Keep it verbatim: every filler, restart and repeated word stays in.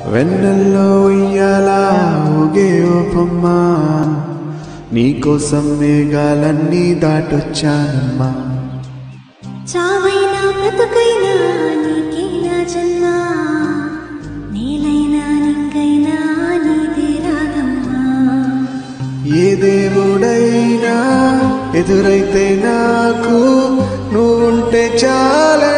వెన్నెల్లో ఉయ్యాలా ఊగే ఓ బొమ్మ నీకోసం మేఘాలన్నీ దాటొచ్చానమ్మా. చావైనా బ్రతుకైనా నీకేనా జన్మ, నీలైనా నింగైనా నీదే రాగమ్మా. ఏ దేవుడైనా ఎదురైతే నాకు నువ్వుంటే చాలా